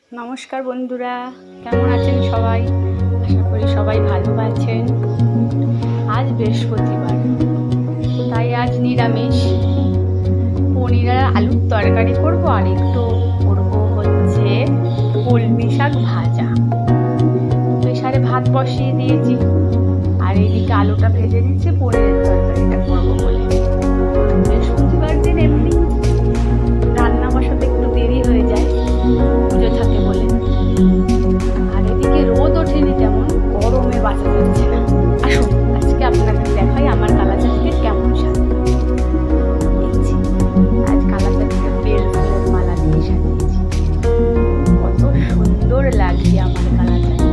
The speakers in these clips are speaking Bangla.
নমস্কার বন্ধুরা, কেমন আছেন সবাই? আশা করি সবাই ভালো আছেন। আজ বৃহস্পতিবার, তাই আজ নিরামিষ। পনির আর আলুর তরকারি করব, আর একটু করব হচ্ছে কলমি শাক ভাজা। প্রেসারে ভাত বসিয়ে দিয়েছি, আর এইদিকে আলুটা ভেজে দিচ্ছি পনিরের তরকারিটা করবো বলে। বৃহস্পতিবার দিন এমনি রান্না বসাতে একটু দেরি হয়ে যায়, পুজো থাকে বলে। আর এদিকে রোদ ওঠেনি, তেমন গরমে বাঁচা যাচ্ছে না। আসুন আজকে আপনাকে দেখাই আমার কালাচাঁদকে কেমন সাজে। দেখছি আজ কালাচাঁদকে বেল ফুলের মালা দিয়ে সাজিয়েছি। কত সুন্দর লাগছে আমার কালাচাঁদকে।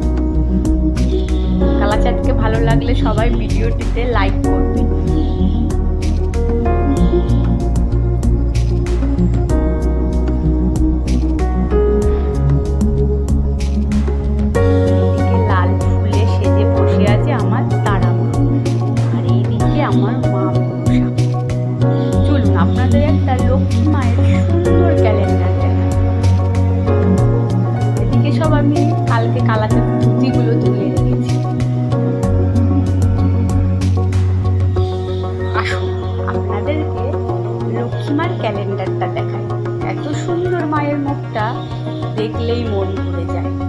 কালাচাঁদকে ভালো লাগলে সবাই ভিডিওটিতে লাইক করবেন। আপনাদের একটা লক্ষ্মী মায়ের সুন্দর ক্যালেন্ডার দেখাই। এদিকে সব আমি কালকে কালাচাঁদ ধুতিগুলো তুলে রেখেছি। আসুন আপনাদেরকে লক্ষ্মী মার ক্যালেন্ডারটা দেখাই। এত সুন্দর মায়ের মুখটা দেখলেই মন ভরে যায়।